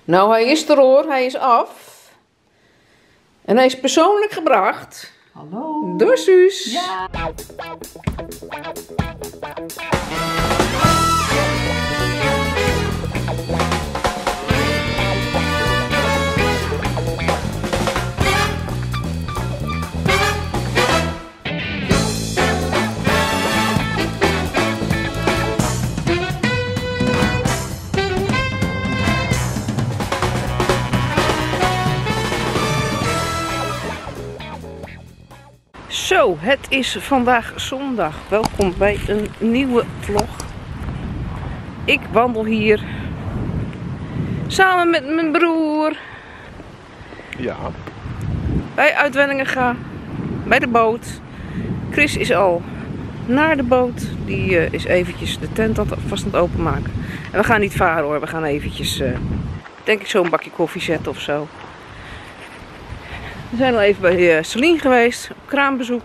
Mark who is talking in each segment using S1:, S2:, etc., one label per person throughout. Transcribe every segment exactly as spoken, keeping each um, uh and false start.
S1: Nou, hij is er hoor, hij is af. En hij is persoonlijk gebracht.
S2: Hallo.
S1: Door Suus.
S2: Ja.
S1: Zo, het is vandaag zondag. Welkom bij een nieuwe vlog. Ik wandel hier samen met mijn broer.
S3: Ja.
S1: Bij Uitwenningenga, bij de boot. Chris is al naar de boot. Die uh, is eventjes de tent vast aan het openmaken. En we gaan niet varen hoor, we gaan eventjes, uh, denk ik, zo'n bakje koffie zetten of zo. We zijn al even bij uh, Celine geweest, op kraambezoek.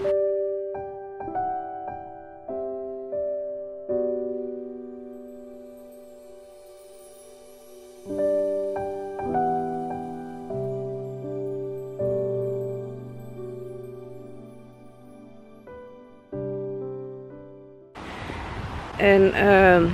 S1: En uh,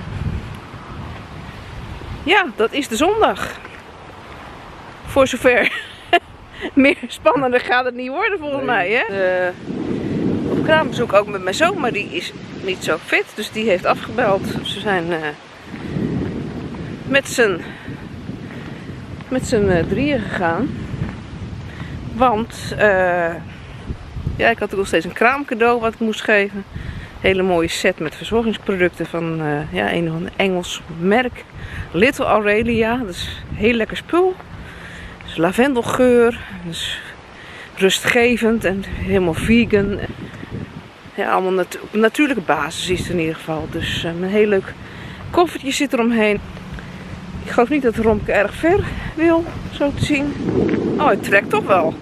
S1: ja, dat is de zondag. Voor zover. Meer spannender gaat het niet worden volgens nee. mij. Hè? Uh, op kraambezoek ook met mijn zoon, maar die is niet zo fit. Dus die heeft afgebeld. Ze zijn uh, met z'n met z'n uh, drieën gegaan. Want uh, ja, ik had ook nog steeds een kraamcadeau wat ik moest geven. Hele mooie set met verzorgingsproducten van uh, ja, een of ander Engels merk. Little Aurelia. Dat is heel lekker spul. Dus lavendelgeur. Dus rustgevend en helemaal vegan. Ja, allemaal natu op natuurlijke basis is het in ieder geval. Dus uh, een heel leuk koffertje zit eromheen. Ik geloof niet dat Romke erg ver wil, zo te zien. Oh, het trekt toch wel.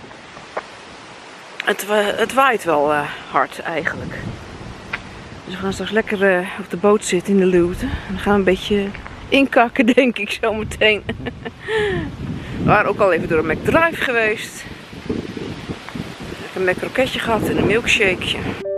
S1: Het, uh, het waait wel uh, hard eigenlijk. Dus we gaan straks lekker uh, op de boot zitten in de luwte. En dan gaan we een beetje inkakken, denk ik, zo meteen. We waren ook al even door een McDrive geweest. Een McRocketje gehad en een milkshakeje.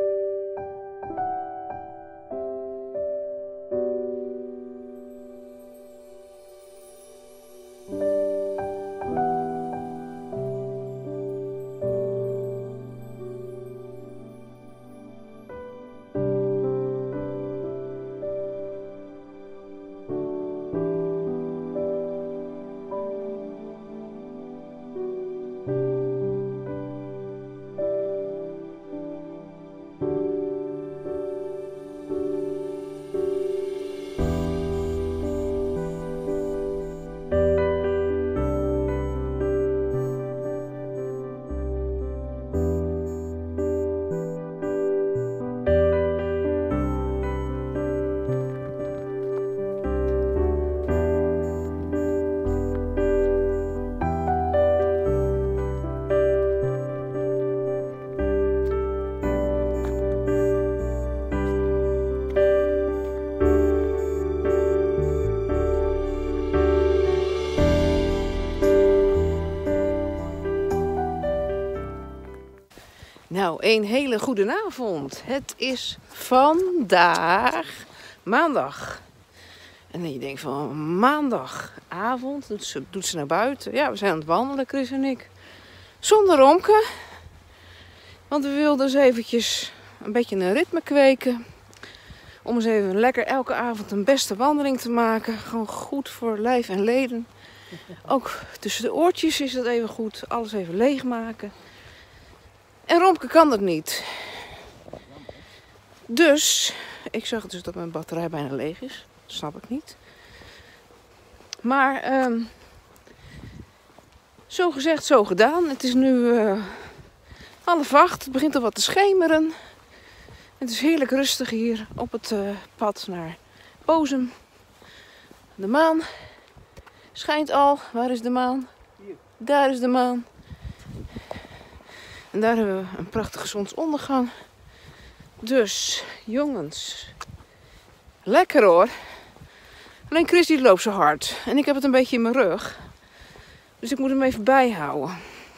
S1: Nou, een hele goede avond. Het is vandaag maandag. En dan je denkt van maandagavond, doet ze, doet ze naar buiten. Ja, we zijn aan het wandelen, Chris en ik. Zonder Romke. Want we wilden eens eventjes een beetje een ritme kweken. Om eens even lekker elke avond een beste wandeling te maken. Gewoon goed voor lijf en leden. Ook tussen de oortjes is dat even goed. Alles even leegmaken. En Romke kan dat niet. Dus, ik zag dus dat mijn batterij bijna leeg is. Dat snap ik niet. Maar, um, zo gezegd, zo gedaan. Het is nu uh, half acht. Het begint al wat te schemeren. Het is heerlijk rustig hier op het uh, pad naar Ozum. De maan schijnt al. Waar is de maan? Hier. Daar is de maan. En daar hebben we een prachtige zonsondergang. Dus, jongens. Lekker hoor. Alleen Chris die loopt zo hard. En ik heb het een beetje in mijn rug. Dus ik moet hem even bijhouden.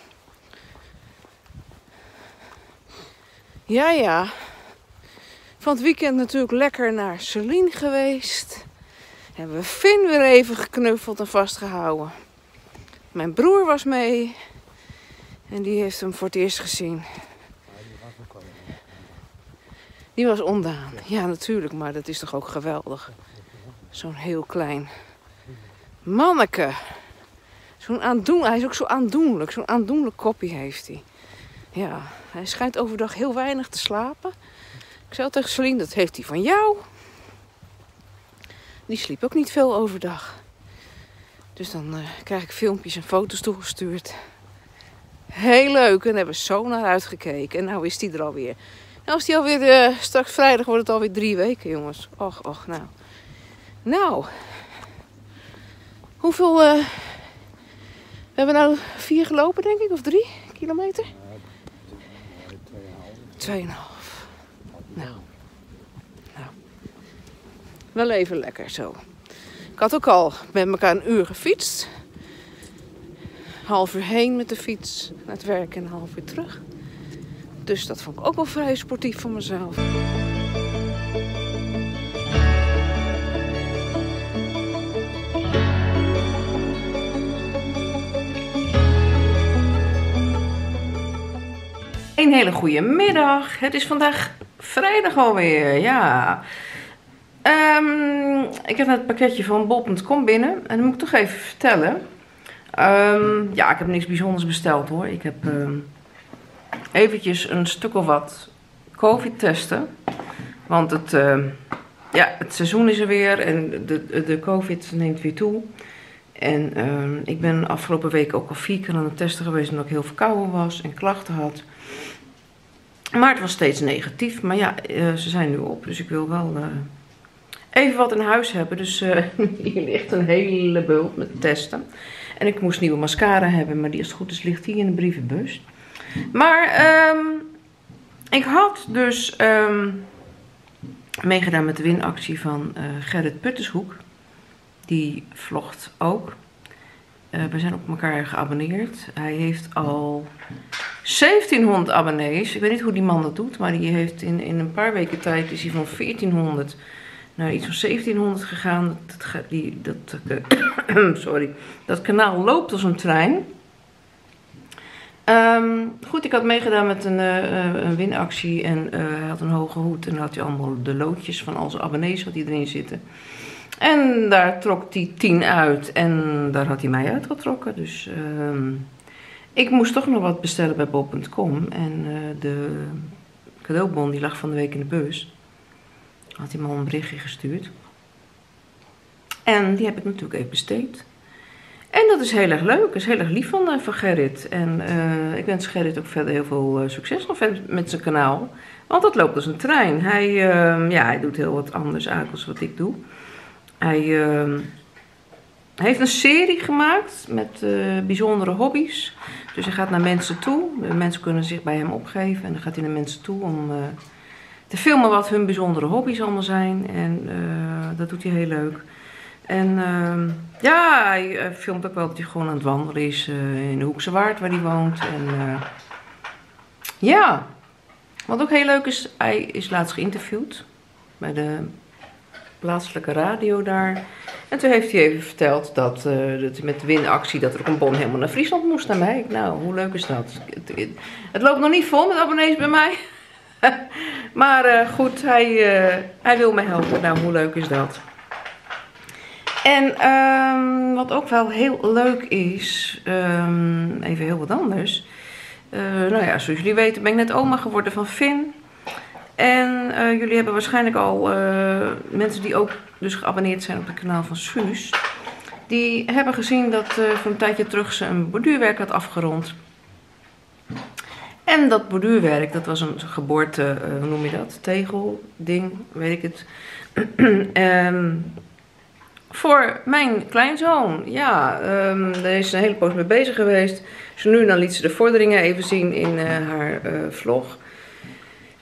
S1: Ja, ja. Van het weekend natuurlijk lekker naar Celine geweest. Hebben we Finn weer even geknuffeld en vastgehouden. Mijn broer was mee. En die heeft hem voor het eerst gezien. Die was ondaan. Ja, natuurlijk, maar dat is toch ook geweldig. Zo'n heel klein manneke. Zo'n aandoen, hij is ook zo aandoenlijk. Zo'n aandoenlijk koppie heeft hij. Ja, hij schijnt overdag heel weinig te slapen. Ik zei al tegen Celine, dat heeft hij van jou. Die sliep ook niet veel overdag. Dus dan uh, krijg ik filmpjes en foto's toegestuurd. Heel leuk. En daar hebben we zo naar uitgekeken. En nou is die er alweer. Nou is die alweer, uh, straks vrijdag wordt het alweer drie weken, jongens. Och, och, nou. Nou. Hoeveel... Uh, we hebben nou vier gelopen, denk ik, of drie kilometer? Tweeënhalf. Nou. Nou. Wel even lekker zo. Ik had ook al met elkaar een uur gefietst. Half uur heen met de fiets naar het werk en een half uur terug. Dus dat vond ik ook wel vrij sportief voor mezelf. Een hele goede middag. Het is vandaag vrijdag alweer, ja. Um, ik heb net het pakketje van bol punt com binnen. En dat moet ik toch even vertellen. Um, ja, ik heb niks bijzonders besteld hoor. Ik heb um, eventjes een stuk of wat COVID testen. Want het, uh, ja, het seizoen is er weer en de, de COVID neemt weer toe. En uh, ik ben afgelopen week ook al vier keer aan het testen geweest omdat ik heel verkouden was en klachten had. Maar het was steeds negatief. Maar ja, uh, ze zijn nu op. Dus ik wil wel uh, even wat in huis hebben. Dus uh, hier ligt een hele bult met testen. En ik moest nieuwe mascara hebben. Maar die als het goed is ligt hier in de brievenbus. Maar um, ik had dus um, meegedaan met de winactie van uh, Gerrit Puttershoek. Die vlogt ook. Uh, we zijn op elkaar geabonneerd. Hij heeft al zeventienhonderd abonnees. Ik weet niet hoe die man dat doet. Maar die heeft in, in een paar weken tijd is hij van veertienhonderd naar iets van zeventienhonderd gegaan. Dat, dat, die, dat, uh, sorry. Dat kanaal loopt als een trein. Um, goed, ik had meegedaan met een, uh, een winactie. En uh, hij had een hoge hoed. En dan had hij allemaal de loodjes van al zijn abonnees wat die erin zitten. En daar trok hij tien uit. En daar had hij mij uitgetrokken. Dus uh, ik moest toch nog wat bestellen bij bol punt com. En uh, de cadeaubon die lag van de week in de bus. Had hij me al een berichtje gestuurd. En die heb ik natuurlijk even besteed. En dat is heel erg leuk. Dat is heel erg lief van, uh, van Gerrit. En uh, ik wens Gerrit ook verder heel veel uh, succes nog met zijn kanaal. Want dat loopt als een trein. Hij, uh, ja, hij doet heel wat anders uit dan wat ik doe. Hij uh, heeft een serie gemaakt met uh, bijzondere hobby's. Dus hij gaat naar mensen toe. De mensen kunnen zich bij hem opgeven. En dan gaat hij naar mensen toe om uh, te filmen wat hun bijzondere hobby's allemaal zijn. En uh, dat doet hij heel leuk. En uh, ja, hij uh, filmt ook wel dat hij gewoon aan het wandelen is uh, in de Hoekse Waard waar hij woont. En uh, ja, wat ook heel leuk is, hij is laatst geïnterviewd bij de plaatselijke radio daar. En toen heeft hij even verteld dat, uh, dat met de winactie dat er ook een bon helemaal naar Friesland moest naar mij. Nou, hoe leuk is dat? Het, het, het loopt nog niet vol met abonnees bij mij. Maar uh, goed, hij, uh, hij wil me helpen. Nou, hoe leuk is dat? En um, wat ook wel heel leuk is, um, even heel wat anders. Uh, nou ja, zoals jullie weten ben ik net oma geworden van Finn. En uh, jullie hebben waarschijnlijk al uh, mensen die ook dus geabonneerd zijn op het kanaal van Suus. Die hebben gezien dat uh, voor een tijdje terug ze een borduurwerk had afgerond. En dat borduurwerk, dat was een geboorte, uh, hoe noem je dat? Tegelding, weet ik het. um, Voor mijn kleinzoon, ja, um, daar is een hele poos mee bezig geweest. Dus nu en dan liet ze de vorderingen even zien in uh, haar uh, vlog.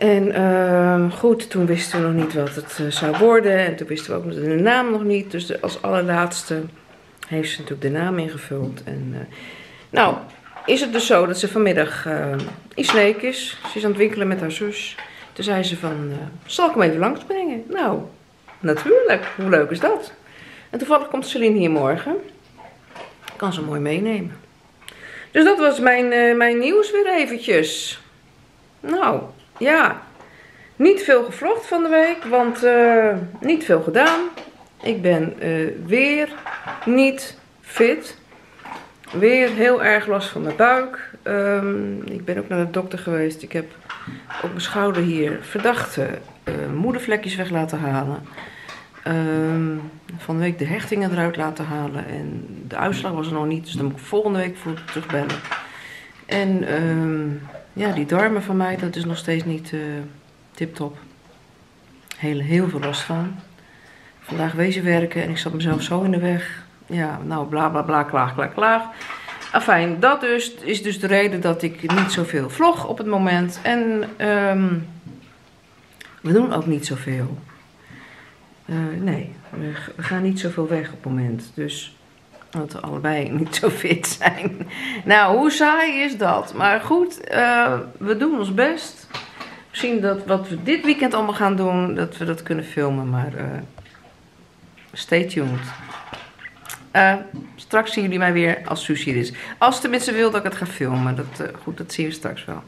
S1: En uh, goed, toen wisten we nog niet wat het uh, zou worden. En toen wisten we ook de naam nog niet. Dus de, als allerlaatste heeft ze natuurlijk de naam ingevuld. En, uh, nou, is het dus zo dat ze vanmiddag uh, in Sneek is. Ze is aan het winkelen met haar zus. Toen zei ze van, uh, zal ik hem even langsbrengen? Nou, natuurlijk. Hoe leuk is dat? En toevallig komt Celine hier morgen. Kan ze mooi meenemen. Dus dat was mijn, uh, mijn nieuws weer eventjes. Nou, ja. Niet veel gevlogd van de week, want uh, niet veel gedaan. Ik ben uh, weer niet fit. Weer heel erg last van mijn buik. Um, ik ben ook naar de dokter geweest. Ik heb op mijn schouder hier verdachte uh, moedervlekjes weg laten halen. Um, van de week de hechtingen eruit laten halen. En de uitslag was er nog niet. Dus dan moet ik volgende week voor terugbellen. En um, ja, die darmen van mij, dat is nog steeds niet uh, tip-top. Heel, heel veel last van. Vandaag wezen werken en ik zat mezelf zo in de weg. Ja, nou bla bla bla, klaag, klaag, klaag. Afijn, dat dus is dus de reden dat ik niet zoveel vlog op het moment. En um, we doen ook niet zoveel. Uh, nee, we, we gaan niet zoveel weg op het moment. Dus, omdat we allebei niet zo fit zijn. Nou, hoe saai is dat? Maar goed, uh, we doen ons best. Misschien dat wat we dit weekend allemaal gaan doen, dat we dat kunnen filmen. Maar uh, stay tuned. Uh, straks zien jullie mij weer als Suus hier is. Als tenminste wil dat ik het ga filmen. Dat, uh, goed, dat zien we straks wel.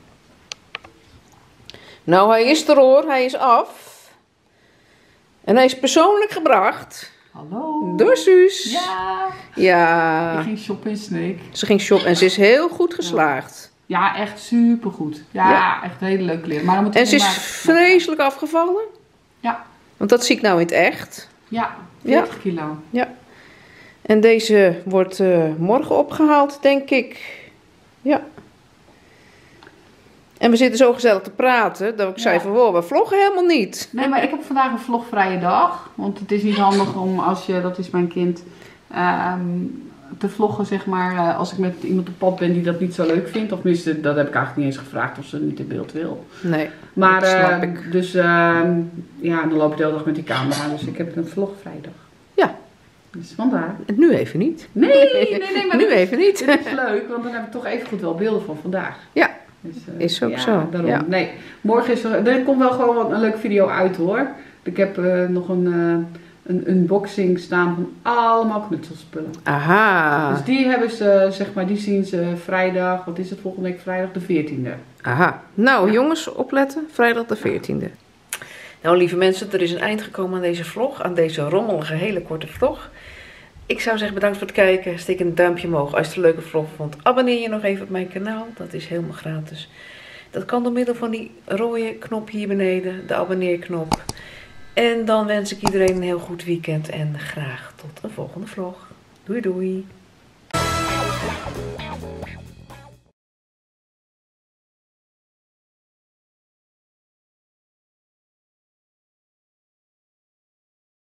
S1: Nou, hij is er hoor. Hij is af. En hij is persoonlijk gebracht.
S2: Hallo.
S1: Door Suus.
S2: Ja.
S1: Ja.
S2: Ik ging shoppen in Sneek.
S1: Ze ging shoppen en ze is heel goed geslaagd.
S2: Ja, echt supergoed. Ja, ja. Echt hele leuk leren. Maar dan moet
S1: en ze is vreselijk afgevallen.
S2: Ja.
S1: Want dat zie ik nou in het echt.
S2: Ja, veertig
S1: ja.
S2: kilo.
S1: Ja. En deze wordt uh, morgen opgehaald, denk ik. Ja. En we zitten zo gezellig te praten, dat ik ja. zei van, wow, we vloggen helemaal niet.
S2: Nee, maar ik heb vandaag een vlogvrije dag. Want het is niet handig om, als je, dat is mijn kind, um, te vloggen, zeg maar, uh, als ik met iemand op pad ben die dat niet zo leuk vindt. Of tenminste, dat heb ik eigenlijk niet eens gevraagd of ze niet in beeld wil.
S1: Nee,
S2: maar,
S1: dat snap
S2: uh,
S1: ik.
S2: Dus, uh, ja, dan loop ik de hele dag met die camera. Dus ik heb een vlogvrije dag.
S1: Ja.
S2: Dus vandaar.
S1: Nu even niet.
S2: Nee, nee, nee. Maar
S1: nu
S2: is,
S1: even niet.
S2: Dit is leuk, want dan heb ik toch even goed wel beelden van vandaag.
S1: Ja,
S2: dus, uh,
S1: is ook
S2: ja,
S1: zo.
S2: Daarom.
S1: Ja.
S2: Nee, morgen is er, er komt wel gewoon wat, een leuke video uit hoor. Ik heb uh, nog een, uh, een unboxing staan van allemaal knutselspullen.
S1: Aha.
S2: Dus die hebben ze, zeg maar, die zien ze vrijdag, wat is het volgende week, vrijdag de veertiende.
S1: Aha. Nou ja. Jongens, opletten, vrijdag de veertiende. Nou lieve mensen, er is een eind gekomen aan deze vlog, aan deze rommelige, hele korte vlog. Ik zou zeggen bedankt voor het kijken. Steek een duimpje omhoog als je het een leuke vlog vond. Abonneer je nog even op mijn kanaal. Dat is helemaal gratis. Dat kan door middel van die rode knop hier beneden. De abonneerknop. En dan wens ik iedereen een heel goed weekend. En graag tot een volgende vlog. Doei doei.